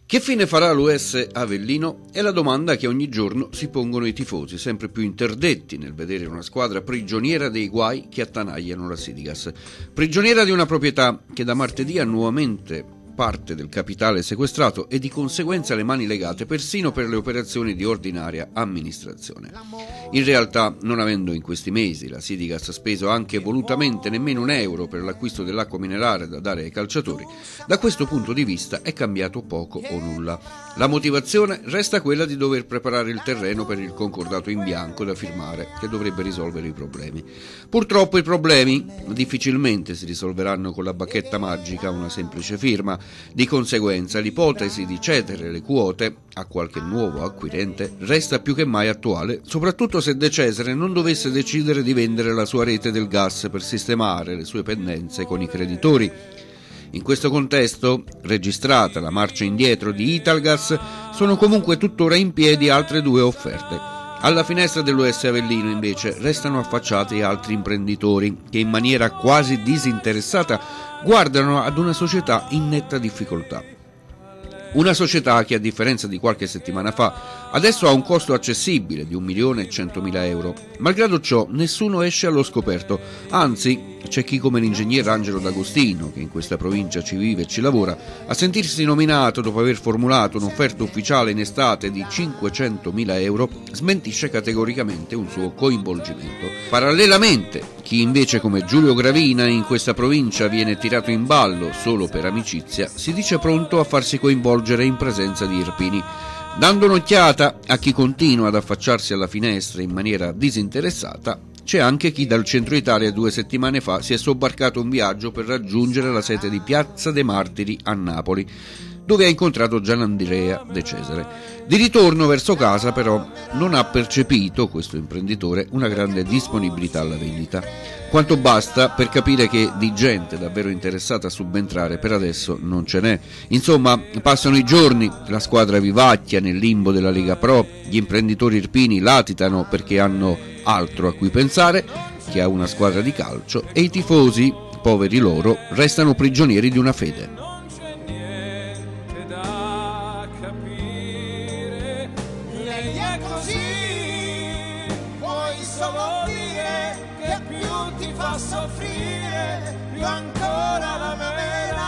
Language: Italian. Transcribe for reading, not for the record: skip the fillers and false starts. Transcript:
Che fine farà l'US Avellino? È la domanda che ogni giorno si pongono i tifosi, sempre più interdetti nel vedere una squadra prigioniera dei guai che attanagliano la Sidigas. Prigioniera di una proprietà che da martedì ha nuovamente parte del capitale sequestrato e di conseguenza le mani legate persino per le operazioni di ordinaria amministrazione. In realtà, non avendo in questi mesi la Sidigas speso anche volutamente nemmeno €1 per l'acquisto dell'acqua minerale da dare ai calciatori, da questo punto di vista è cambiato poco o nulla. La motivazione resta quella di dover preparare il terreno per il concordato in bianco da firmare, che dovrebbe risolvere i problemi. Purtroppo i problemi difficilmente si risolveranno con la bacchetta magica, una semplice firma. Di conseguenza l'ipotesi di cedere le quote a qualche nuovo acquirente resta più che mai attuale, soprattutto se De Cesare non dovesse decidere di vendere la sua rete del gas per sistemare le sue pendenze con i creditori. In questo contesto, registrata la marcia indietro di Italgas, sono comunque tuttora in piedi altre 2 offerte. Alla finestra dell'US Avellino invece restano affacciati altri imprenditori che in maniera quasi disinteressata guardano ad una società in netta difficoltà. Una società che, a differenza di qualche settimana fa, adesso ha un costo accessibile di €1.100.000. Malgrado ciò, nessuno esce allo scoperto, anzi, c'è chi come l'ingegner Angelo D'Agostino, che in questa provincia ci vive e ci lavora, a sentirsi nominato dopo aver formulato un'offerta ufficiale in estate di €500.000, smentisce categoricamente un suo coinvolgimento. Parallelamente, chi invece come Giulio Gravina in questa provincia viene tirato in ballo solo per amicizia, si dice pronto a farsi coinvolgere in presenza di Irpini. Dando un'occhiata a chi continua ad affacciarsi alla finestra in maniera disinteressata, c'è anche chi dal centro Italia 2 settimane fa si è sobbarcato un viaggio per raggiungere la sede di Piazza dei Martiri a Napoli, dove ha incontrato Gianandrea De Cesare. Di ritorno verso casa però non ha percepito questo imprenditore una grande disponibilità alla vendita, quanto basta per capire che di gente davvero interessata a subentrare per adesso non ce n'è. Insomma, passano i giorni, la squadra vivacchia nel limbo della Lega Pro, gli imprenditori irpini latitano perché hanno altro a cui pensare che a una squadra di calcio, e i tifosi, poveri loro, restano prigionieri di una fede. Solo dire che più ti fa soffrire, più ancora la vera